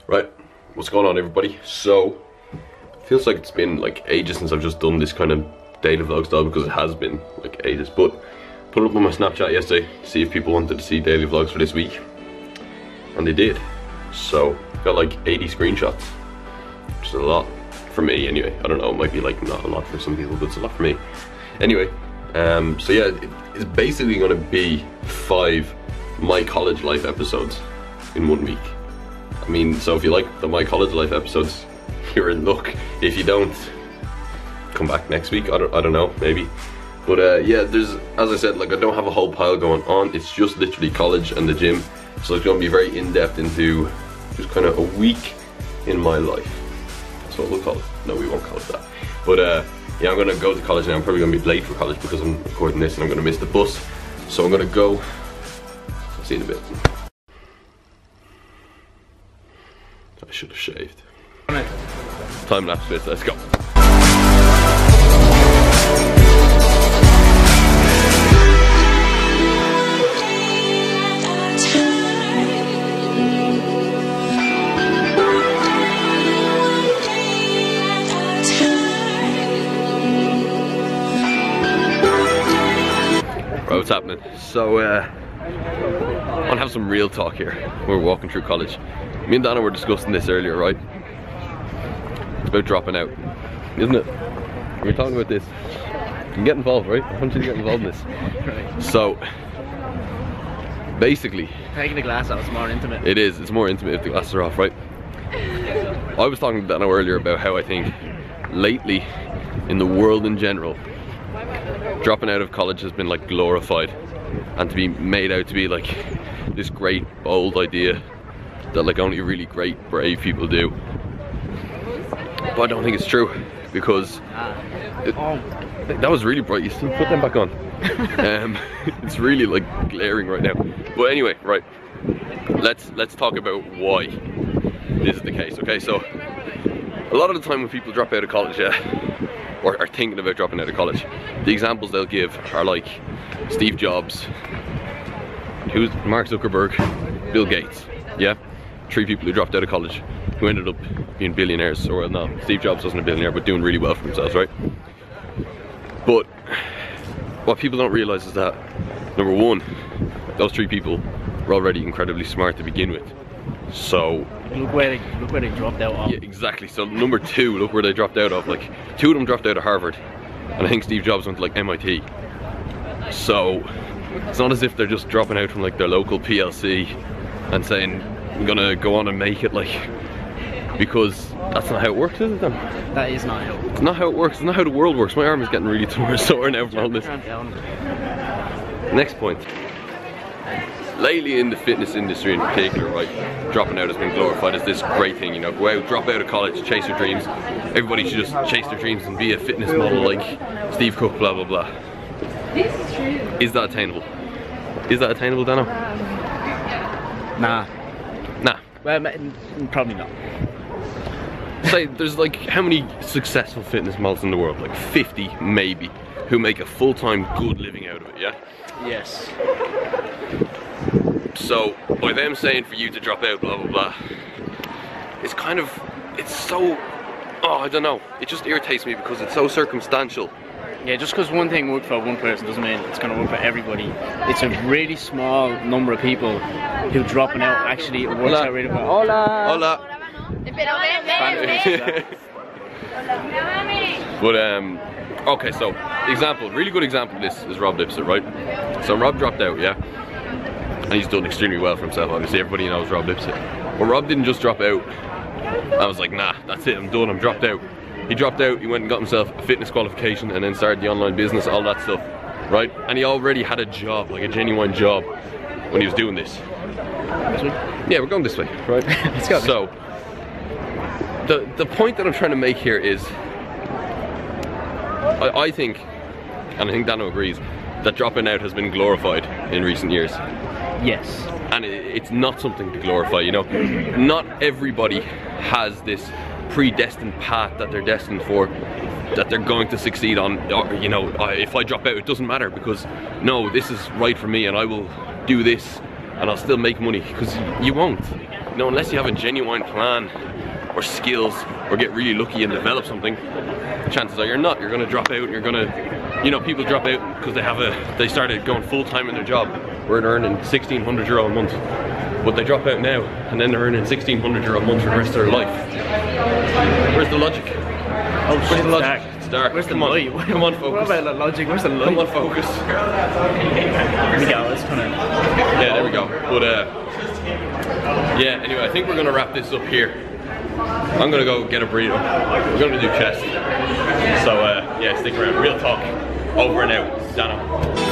Right, what's going on everybody? So, feels like it's been like ages since I've just done this kind of daily vlog style, because it has been like ages, but put it up on my Snapchat yesterday to see if people wanted to see daily vlogs for this week, and they did. So, got like 80 screenshots, which is a lot for me anyway. I don't know, it might be like not a lot for some people, but it's a lot for me. Anyway, so yeah, it's basically gonna be 5 My College Life episodes in 1 week. I mean, so if you like the My College Life episodes, you're in luck. If you don't, come back next week. I don't know, maybe. But yeah, there's, as I said, like I don't have a whole pile going on. It's just literally college and the gym. So it's going to be very in-depth into just kind of a week in my life. That's what we'll call it. No, we won't call it that. But yeah, I'm going to go to college now. I'm probably going to be late for college because I'm recording this and I'm going to miss the bus. So I'm going to go. I'll see you in a bit. I should have shaved. Time lapse bit, let's go. Right, what's happening? So I want to have some real talk here. We're walking through college. Me and Dana were discussing this earlier, right? It's about dropping out, isn't it? We were talking about this. You can get involved, right? I want you to get involved in this. Right. So, basically, taking the glass off is more intimate. It is. It's more intimate if the glasses are off, right? I was talking to Dana earlier about how I think lately, in the world in general, dropping out of college has been like glorified, and to be made out to be like this great, bold idea that like only really great, brave people do. But I don't think it's true, because that was really bright. You still put them back on. It's really like glaring right now. But anyway, right, let's talk about why this is the case. Okay, so a lot of the time when people drop out of college, or are thinking about dropping out of college, the examples they'll give are like Steve Jobs, who's Mark Zuckerberg, Bill Gates. Yeah, 3 people who dropped out of college who ended up being billionaires. Or well, no, Steve Jobs wasn't a billionaire, but doing really well for themselves, right? But what people don't realize is that, number one, those 3 people were already incredibly smart to begin with. So look where they dropped out of. Yeah, exactly. So number 2, look where they dropped out of. Like 2 of them dropped out of Harvard, and I think Steve Jobs went to like MIT. So it's not as if they're just dropping out from like their local PLC and saying, I'm gonna go on and make it, like, because that's not how it works, is it then? That is not how it works. It's not how it works. It's not how the world works. My arm is getting really sore now from all this. Next point. Lately in the fitness industry in particular, right, dropping out has been glorified as this great thing, you know, go out, drop out of college, chase your dreams. Everybody should just chase their dreams and be a fitness model like Steve Cook, blah blah blah. Is that attainable? Is that attainable, Dano? Nah. Nah. Well, probably not. Say, there's like, how many successful fitness models in the world? Like 50 maybe, who make a full-time good living out of it, yeah? Yes. So, by them saying for you to drop out, blah blah blah, it's kind of, it's so, oh, I don't know, it just irritates me because it's so circumstantial. Yeah, just because one thing worked for one person doesn't mean it's going to work for everybody. It's a really small number of people who dropping out actually works out really well. Hola! Hola! But okay, so example, really good example of this is Rob Lipsett, right? So Rob dropped out, yeah, and he's done extremely well for himself. Obviously, everybody knows Rob Lipsett. But Rob didn't just drop out. I was like, nah, that's it, I'm done, I'm dropped out. He dropped out, he went and got himself a fitness qualification and then started the online business, all that stuff, right? And he already had a job, like a genuine job, when he was doing this. Yeah, we're going this way, right? Let's go. So, the point that I'm trying to make here is, I think, and I think Dano agrees, that dropping out has been glorified in recent years. Yes. And it's not something to glorify, you know? Not everybody has this predestined path that they're destined for, that they're going to succeed on. You know, if I drop out, it doesn't matter, because no, this is right for me and I will do this and I'll still make money, because you won't. know, unless you have a genuine plan or skills or get really lucky and develop something, chances are you're not. You're gonna drop out and you're gonna, you know, people drop out because they started going full-time in their job where they're earning €1,600 a month. But they drop out now and then they're earning €1,600 a month for the rest of their life. Where's the logic? Oh, where's the logic? It's dark. Where's the Come on. light? Come on, focus. What about the logic? Where's the light? Come on, focus. There we go, it's kind of... Yeah, there we go. But yeah, anyway, I think we're gonna wrap this up here. I'm gonna go get a burrito. We're gonna do chest. So yeah, stick around. Real talk. Over and out. Dano.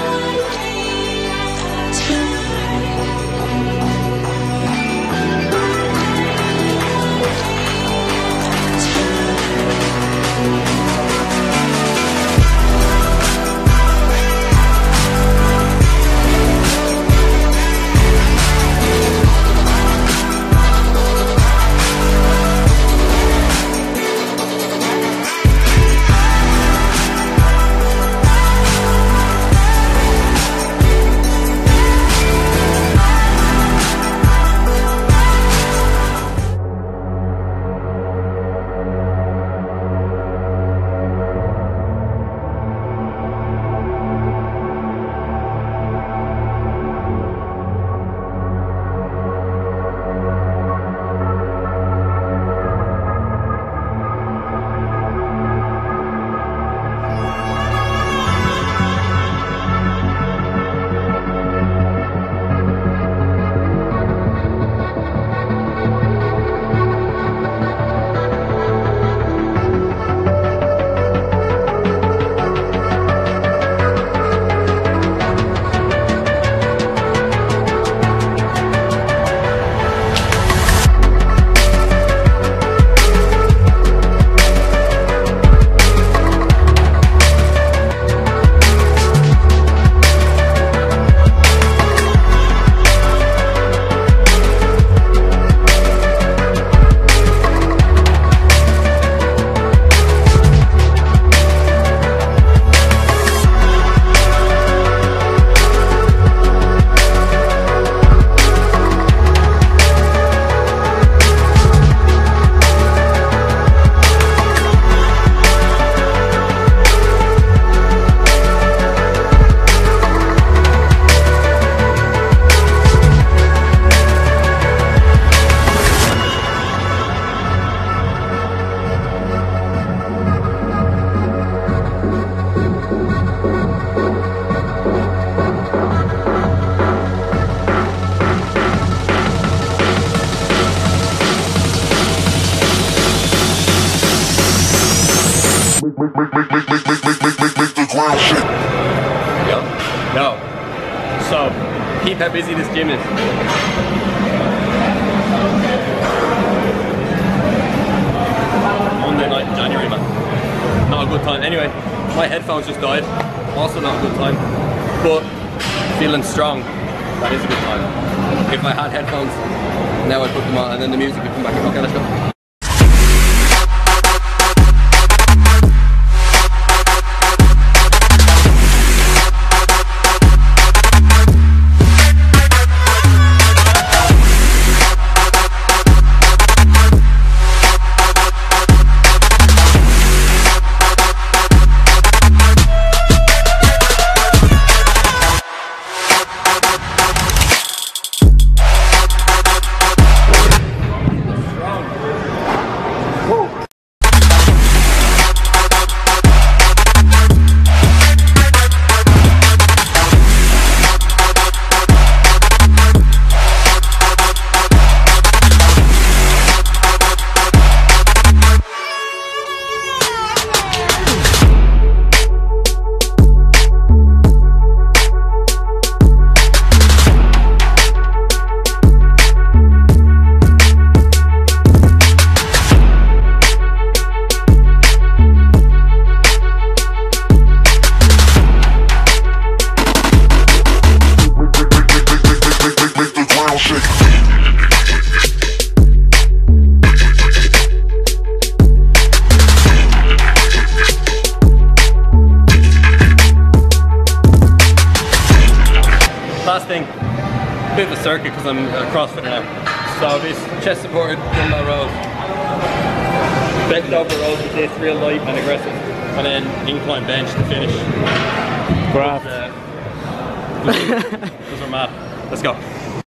Make the ground shake. No. So, peep how busy this gym is. Monday night in January, man. Not a good time. Anyway, my headphones just died. Also not a good time. But feeling strong. That is a good time. If I had headphones, now I put them on and then the music would come back. Okay, let's go. Last thing, bit of a circuit because I'm a CrossFitter now. So this chest supported dumbbell rows, bent over rows with this, real light and aggressive, and then incline bench to finish. Grab. Those are mad. Let's go.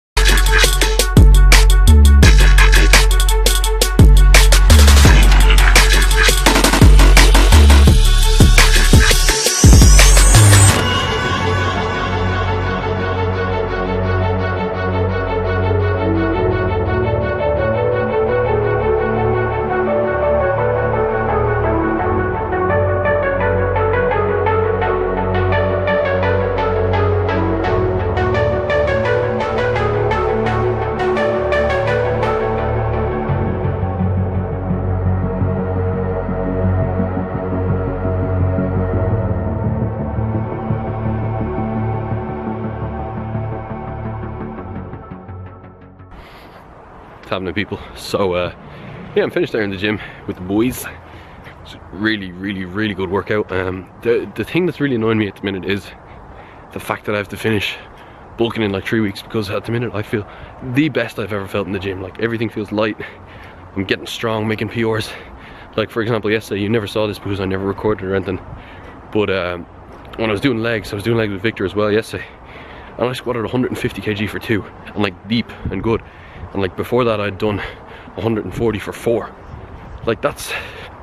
Happening, people. So yeah, I'm finished there in the gym with the boys. It's really good workout. The thing that's really annoying me at the minute is the fact that I have to finish bulking in like 3 weeks, because at the minute I feel the best I've ever felt in the gym. Like everything feels light, I'm getting strong, making PRs. Like for example yesterday, you never saw this because I never recorded or anything, but when I was doing legs with Victor as well yesterday, and I squatted 150 kg for 2, and like deep and good. And like before that I'd done 140 for 4. Like that's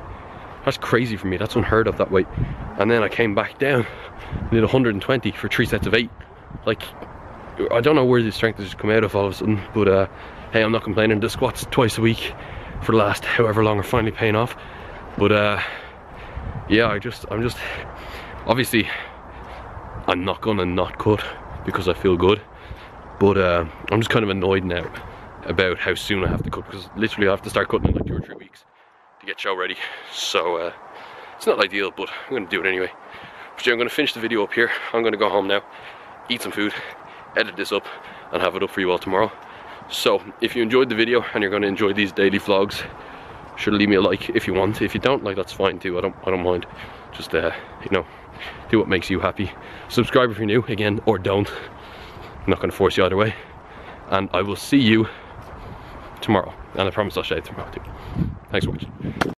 crazy for me. That's unheard of, that weight. And then I came back down and did 120 for 3 sets of 8. Like I don't know where the strength has just come out of all of a sudden, but hey, I'm not complaining. The squats twice a week for the last however long are finally paying off. But yeah, I'm just obviously I'm not gonna not cut because I feel good, but I'm just kind of annoyed now about how soon I have to cut, because literally I have to start cutting in like 2 or 3 weeks to get show ready. So it's not ideal, but I'm going to do it anyway. But yeah, I'm going to finish the video up here. I'm going to go home now, eat some food, edit this up and have it up for you all tomorrow. So if you enjoyed the video and you're going to enjoy these daily vlogs, sure to leave me a like if you want. If you don't like, that's fine too. I don't mind. Just you know, do what makes you happy. Subscribe if you're new, again, or don't. I'm not going to force you either way. And I will see you tomorrow, and I promise I'll shave tomorrow too. Thanks for watching.